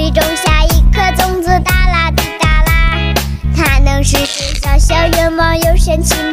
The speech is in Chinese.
里种下一颗种子，哒啦滴哒啦。它能实现小小愿望，有神奇。